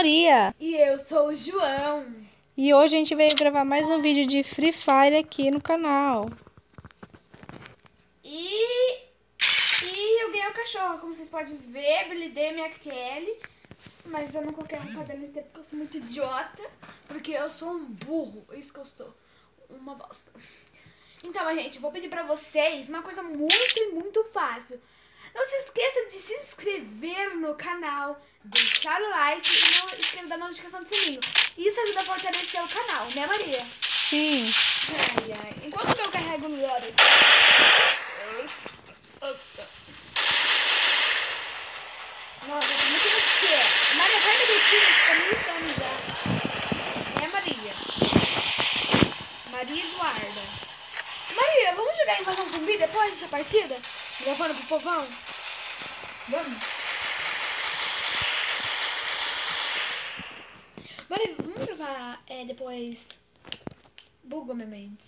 Maria. E eu sou o João. E hoje a gente veio gravar mais um vídeo de Free Fire aqui no canal. E eu ganhei o cachorro, como vocês podem ver, habilidei minha Kelly. Mas eu não coloquei a roupa dela inteira porque eu sou muito idiota. Porque eu sou um burro, isso que eu sou. Uma bosta. Então, gente, vou pedir pra vocês uma coisa muito fácil. Não se esqueça de se inscrever no canal, deixar o like e não esqueça da notificação do sininho. Isso ajuda a fortalecer o canal, né, Maria? Sim. Ai. Enquanto eu carrego o loro. Nossa, eu tô muito mexer. Maria, pega do tiro, você tá militando já. É, Maria. Maria Eduarda. Maria, vamos jogar Invasão Zumbi depois dessa partida? Gravando pro povão? Vamos. Maria, vamos gravar depois. Bugou minha mente.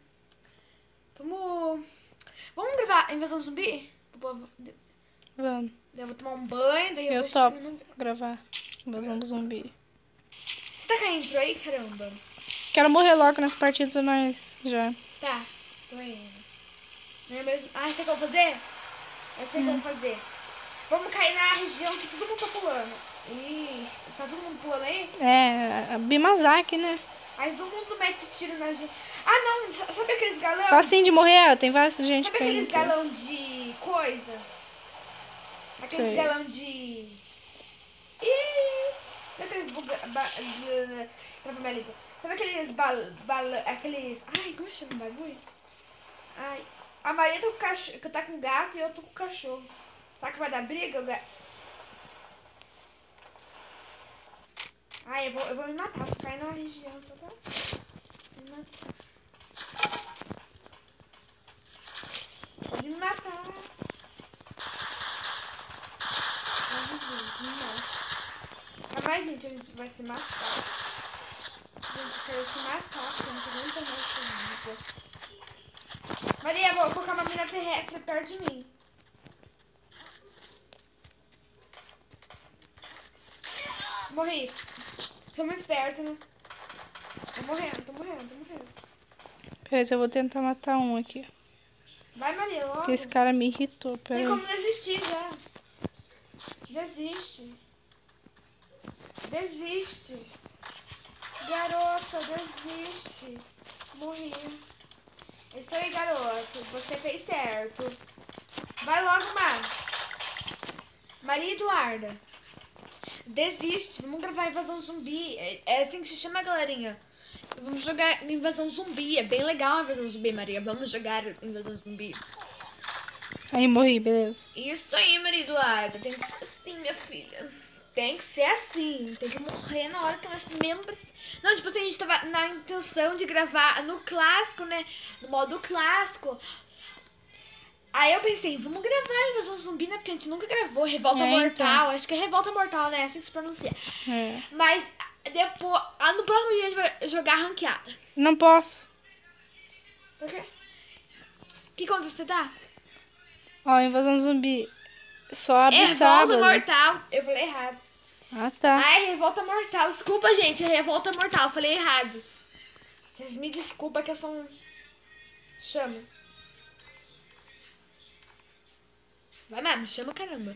Vamos gravar Invasão Zumbi? Pro povo. Vamos. Eu vou tomar um banho, daí Eu vou topo gravar Invasão do Zumbi. Você tá com a intro aí, caramba? Quero morrer logo nessa partida pra nós já. Tá, tô indo. Não é mesmo? Ah, sei o que eu vou fazer? Eu sei o que eu vou fazer. Vamos cair na região que todo mundo tá pulando. Ixi, tá todo mundo pulando aí? É, a Bimazaki, né? Aí todo mundo mete tiro na gente. Ah, não, sabe aqueles galão? Facinho de morrer, tem várias gente Sabe caindo aqueles aqui. galão de coisa? Aqueles Sei. galão de... Ih! Sabe aqueles Trava minha língua. Sabe aqueles aqueles... Ai, como chama o bagulho? Ai, a Maria tá com cachorro, tá com gato e eu tô com cachorro. Será que vai dar briga? Ai, eu vou me matar, vou cair na região, tá? Me matar. Pode me matar. Ai, Jesus, me mata. Mas, gente, a gente vai se matar. Gente, eu quero se matar, porque eu não tô aguentando mais comigo. Maria, vou colocar uma mina terrestre perto de mim. Morri. Sou muito esperta, né? Tô morrendo. Peraí, eu vou tentar matar um aqui. Vai, Maria, logo. Porque esse cara me irritou, Tem peraí. como desistir já. Desiste. Garota, desiste. Morri. É isso aí, garoto. Você fez certo. Vai logo, Maria Eduarda. Desiste. Vamos gravar Invasão Zumbi. É assim que se chama, galerinha. Vamos jogar Invasão Zumbi. É bem legal a Invasão Zumbi, Maria. Vamos jogar Invasão Zumbi. Aí morri, beleza. Isso aí, Maria Eduarda. Tem que ser assim, minha filha. Tem que ser assim. Tem que morrer na hora que nós mesmo precisamos. Não, tipo assim, a gente tava na intenção de gravar no clássico, né? No modo clássico. Aí eu pensei, vamos gravar Invasão Zumbi, né? Porque a gente nunca gravou Revolta Mortal. Então. Acho que é Revolta Mortal, né? Assim que se pronuncia. É. Mas depois, no próximo dia a gente vai jogar ranqueada. Não posso. Por quê? Que conta você tá? Ó, Invasão Zumbi. Só abre É Revolta sábado. Mortal. Eu falei errado. Ah, tá. Ai, Revolta Mortal. Desculpa, gente. É Revolta Mortal. Eu falei errado. Vocês me desculpa que eu sou um... Chama. Vai mesmo, chama, caramba.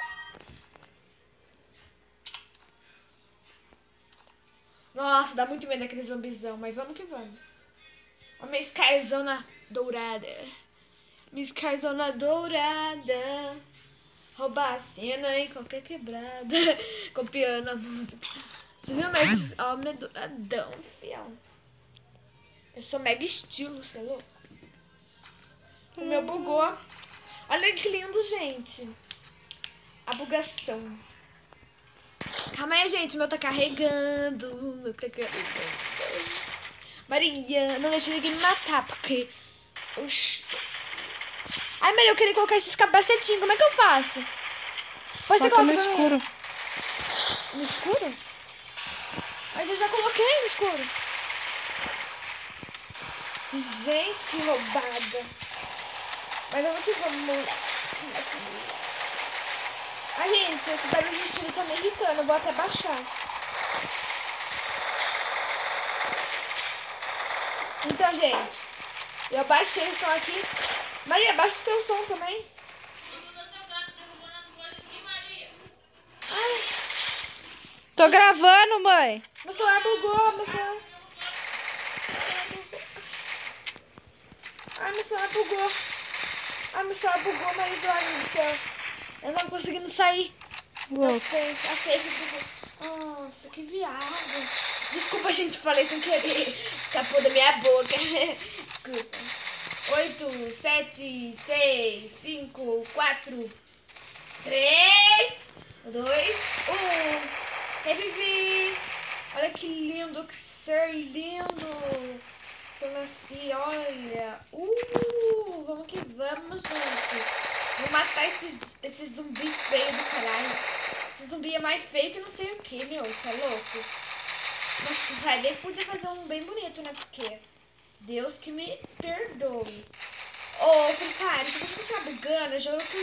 Nossa, dá muito medo daquele zumbizão, mas vamos que vamos. Ó, minha Skyzona dourada. Minha Skyzona dourada. Roubar a cena em qualquer quebrada. Copiando a música. Você viu? Mas, ó, meu douradão, fiel. Eu sou mega estilo, você é louco? O meu bugou. Olha que lindo, gente. A bugação. Calma aí, gente. O meu tá carregando. Meu tá carregando. Maria, não deixa ninguém me matar, porque... Oxi. Ai, Maria, eu queria colocar esses capacetinhos. Como é que eu faço? Pode ser Coloca no pra mim. escuro. No escuro? Mas eu já coloquei no escuro. Gente, que roubada. Mas eu vou te vamos, moleque. Ai, gente, esse barulho de tiro tá me irritando. Eu vou até baixar. Então, gente, eu baixei o som aqui. Maria, baixa o seu som também. Ai, Tô gravando, mãe. meu celular bugou, meu celular... Ai, meu celular bugou. Ai, meu celular bugou, Maria do céu. Eu não conseguindo sair. Louco. A safe bugou. Nossa, que viado. Desculpa, gente, falei sem querer. Escapou da minha boca. Desculpa. 8, 7, 6, 5, 4, 3, 2, 1. Revivi. Olha que lindo, que ser lindo. Eu nasci, olha. Vamos que vamos, gente. Vou matar esses zumbis feios do caralho. Esse zumbi é mais feio que não sei o que, meu. Você é louco? Nossa, o Friday podia fazer um bem bonito, né? Porque Deus que me perdoe. Ô, Free Fire, se você continuar bugando, eu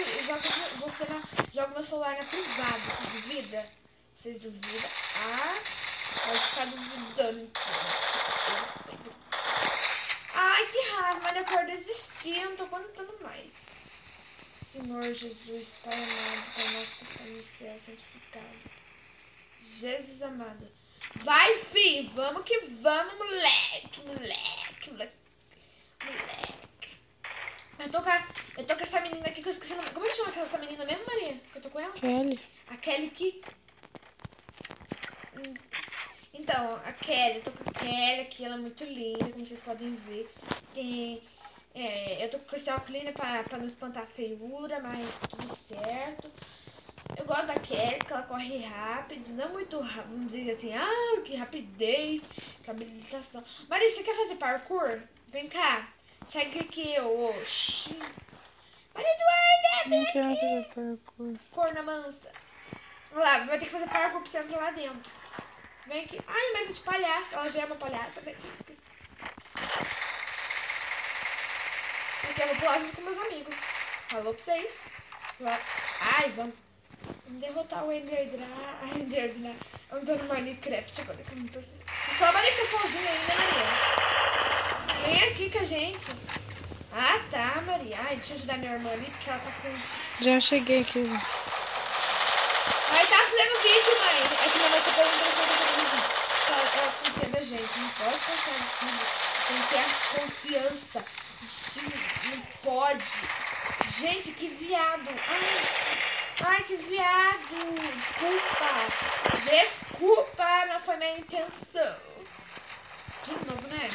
jogo meu celular na privada. Vocês duvidam? Vocês duvidam? Pode ficar duvidando. Eu sei. Ai, que raiva, mas eu quero desistir. Eu não tô aguentando mais. Senhor Jesus, Pai amado, Pai nosso que está no céu, santificado. Jesus amado. Vai, fi, vamos que vamos, moleque. Eu tô com essa menina aqui que eu esqueci o nome. Como é que chama essa menina mesmo, Maria? Que eu tô com ela? Kelly. A Kelly que... Então, a Kelly, eu tô com a Kelly aqui, ela é muito linda, como vocês podem ver. Eu tô com esse óculos pra não espantar a feiura, mas tudo certo. Eu gosto da Kelly, porque ela corre rápido, não muito rápido, vamos dizer assim, que rapidez, que habilitação. Maria, você quer fazer parkour? Vem cá, segue aqui, oxi. Maria Eduarda, vem Não quero aqui. fazer parkour. Corna mansa. Olha lá, vai ter que fazer parkour pra você entrar lá dentro. Vem aqui. Ai, mas de palhaço. Ela já é uma palhaça. Aqui eu vou pular junto com meus amigos. Falou pra vocês. Ai, vamos derrotar o Enderdragon. Eu tô no Minecraft agora. Só a Maria tá sozinha ainda, Maria. Vem aqui com a gente. Ah, tá, Maria. Ai, deixa eu ajudar minha irmã ali, porque ela tá com... Já cheguei aqui. Mas tá fazendo vídeo, mãe. É que minha mãe tá perguntando se eu tô fazendo vídeo. Ela confia da gente. Não pode confiar no filho. Tem que ter a confiança. Sim, não pode. Gente, que viado. Ai, que viado. Desculpa. Não foi minha intenção. De novo, né?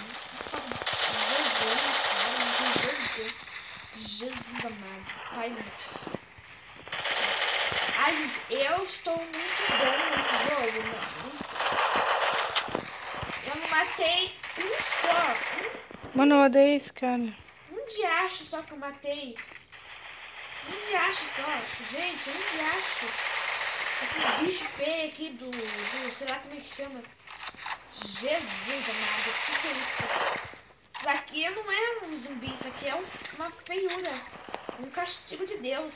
Jesus amado. Ai, gente. Ai, gente, eu estou muito bom nesse jogo, não. Eu não matei um só. Mano, eu odeio esse cara. Um diacho só que eu matei. Um diacho só. Gente, um diacho. Esse bicho feio aqui do sei lá como é que chama. Jesus amado, o que é isso? Isso aqui não é um zumbi, isso aqui é uma feiura. Um castigo de Deus.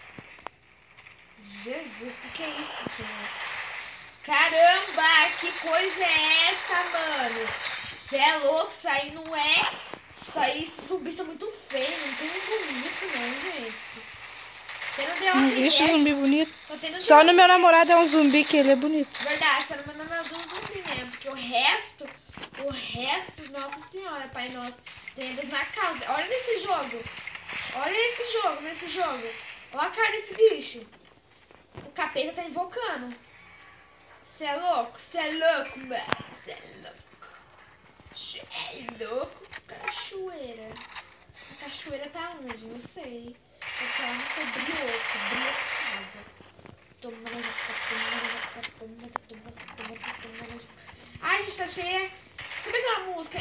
Jesus, o que é isso, Senhor? Caramba, que coisa é essa, mano? Você é louco, isso aí não é... Isso aí, esses zumbis são muito feios, não tem um bonito não, gente. Você não deu Não existe zumbi bonito. não Só no meu namorado é um zumbi que ele é bonito. Verdade, tá no meu namorado é um zumbi mesmo, porque o resto, Nossa Senhora, Pai Nosso, tem eles na causa. Olha nesse jogo. Olha nesse jogo. Olha a cara desse bicho. O capeta tá invocando. Você é louco? Você é louco, mano? Você é louco. Você é louco? Cachoeira. A cachoeira tá onde? Não sei. Porque ela não cobriu casa. Ai, gente, tá cheia. Como é aquela música?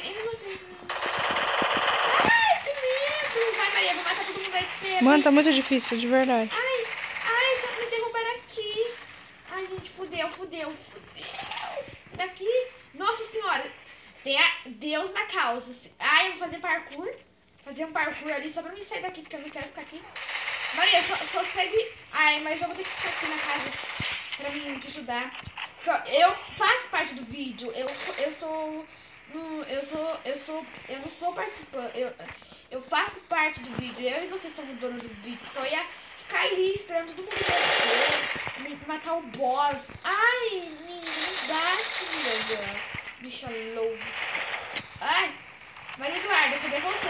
Ai, que medo. Vai, Maria, vou matar todo mundo aí que você. Mano, tá muito difícil, de verdade. Ai, me derrubaram aqui. Ai, gente, fudeu. Daqui. Nossa Senhora. Tem Deus na causa. Ai, eu vou fazer parkour. Fazer um parkour ali só pra me sair daqui, porque eu não quero ficar aqui. Maria, só segue... Ai, mas eu vou ter que ficar aqui na casa pra mim te ajudar. Eu faço parte do vídeo. Eu sou Não, eu não sou participante. Eu faço parte do vídeo. Eu e você somos donos do vídeo. Então eu ia ficar ali esperando todo mundo me matar o boss. Ai, não dá, filha. Bicha louca. Ai, Maria Eduarda, cadê você?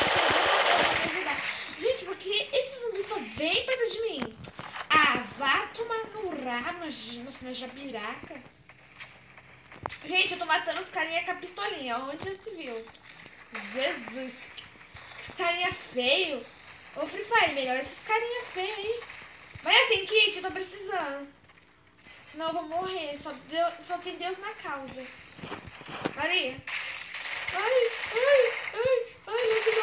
Gente, porque esses zumbis estão bem perto de mim. Ah, vá tomar no rabo, na jabiraca. Gente, eu tô matando os carinha com a pistolinha. Onde já se viu? Jesus. Que carinha feio. Ô, Free Fire, melhor esses carinha feio aí. Mas eu tenho kit, eu tô precisando. Senão eu vou morrer. Só tem Deus na causa. Maria. Ai, eu que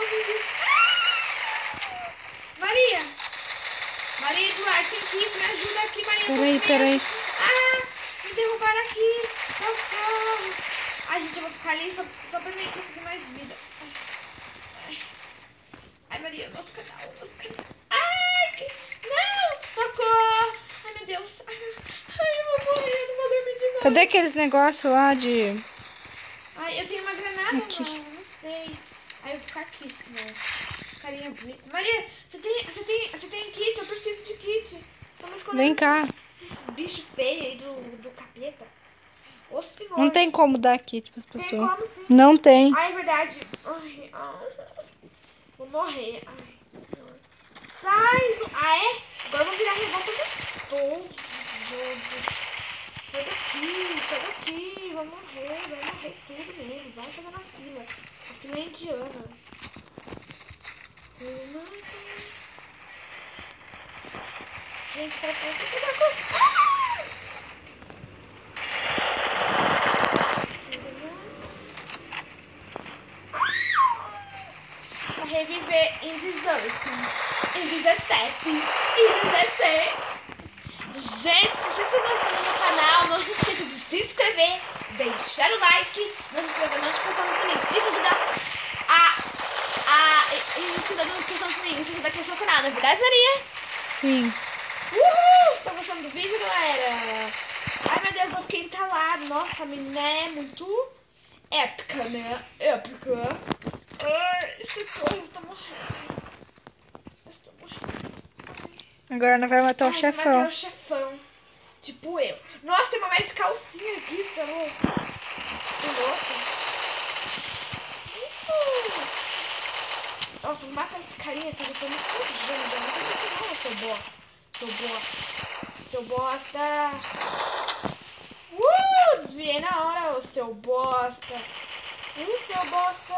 Maria. Maria Eduardo, tem kit, me ajuda aqui, Maria. Peraí. Ah, me derrubaram aqui. Socorro. Ai, gente, eu vou ficar ali só pra mim conseguir mais vida. Ai, Maria, nosso canal. Ai, não, socorro. Ai, meu Deus. Ai, eu vou morrer, eu não vou dormir de novo. Cadê aqueles negócios lá de... Ai, eu tenho uma granada, aqui. não sei. Aí eu vou ficar aqui, senão. Carinha. Maria, você tem kit? Eu preciso de kit. Vem cá. Esses bichos feios aí do capeta. Ô, senhor. Não tem como dar kit pras Tem pessoas. como sim. Não tem. Ai, é verdade. Ai, vou morrer. Ai, senhor. Sai! Ah, é? Agora eu vou virar revolta de todo. Sai daqui. Vai morrer tudo mesmo. Vai fazer na fila. A fila é indiana. Gente, pera. Pra reviver em 18, em 17, em 16. Gente, se você está gostando do meu canal, não se esqueça de se inscrever, deixar o like, não se esqueça de notificação no sininho. Isso ajuda isso ajuda a notificação no sininho, isso ajuda a crescer o canal, não é verdade, Maria? Sim. Uhul! Estão gostando do vídeo, galera? Ai, meu Deus, eu fiquei entalado. Nossa, a menina é muito épica, né? Épica. Ai, esse corpo, eu estou morrendo. Agora nós vamos matar o chefão. Matar o chefão. Tipo eu. Nossa, tem uma mais de calcinha aqui, você é louco? Tô louca. Nossa, vou matar esse carinha que eu tô me fugendo. Não, seu bosta. Desviei na hora, ô seu bosta. Seu bosta.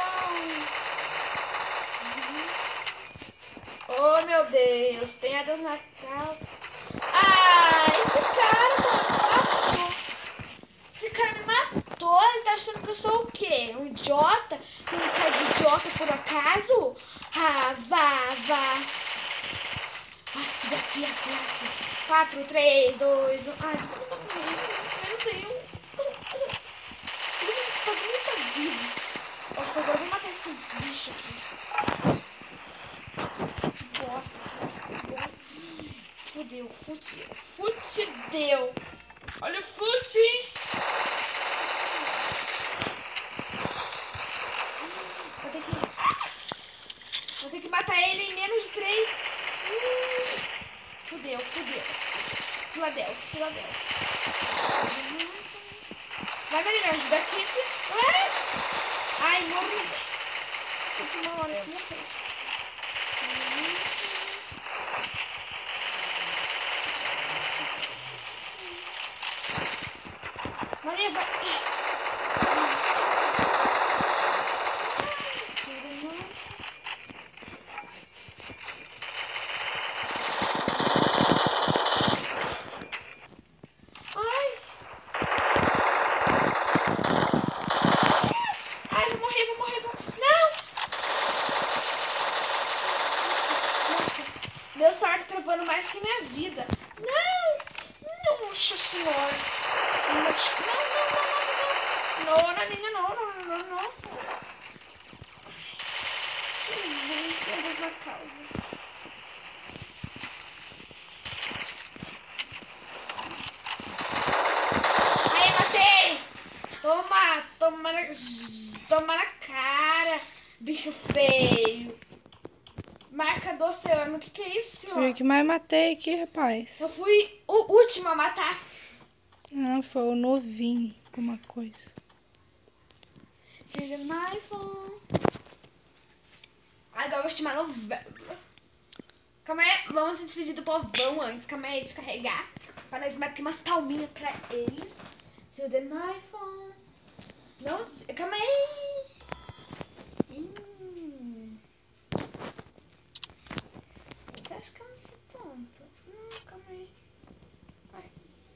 Oh, meu Deus. Tenha Deus na calça. Ah, esse cara, mano, matou. Esse cara me matou. Ele tá achando que eu sou o quê? Um idiota? Que um cara de idiota por acaso? Ah, vá. Daqui. 4, 3, 2, 1. Ai, menos eu. Ele tá vivo. Nossa, agora eu vou matar esse bicho aqui. Fudeu. Olha o fute. Vou ter que matar ele em menos de 3. Fudeu. Filadel. Vai, Maria, me ajuda aqui. Ai, morri. Uma hora eu morri. Maria, vai. Ai, vou morrer. Não! Meu celular tá travando mais que minha vida. Não! Nossa senhora! Não, Naninha, não. Jesus, Deus na causa. Aí, matei! Toma! Toma na cara, bicho feio. Marcador seu, o que é isso, senhor? Fui o que mais matei aqui, rapaz. Eu fui o último a matar. Não, foi o novinho, alguma coisa. Tira my phone. Agora eu vou chamar novembro. Calma aí, vamos se despedir do povão antes. Calma aí, de carregar. Pra nós bater umas palminhas pra eles. To the iPhone. Não, calma aí. Você acha que eu não sou tonta? Não, calma aí. Vai.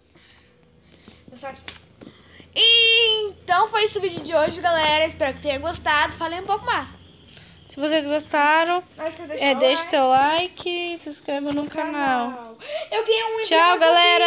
Então foi esse o vídeo de hoje, galera. Espero que tenha gostado. Falei um pouco mais. Se vocês gostaram, deixe seu like e se inscreva no canal. Eu ganhei um Tchau, galera!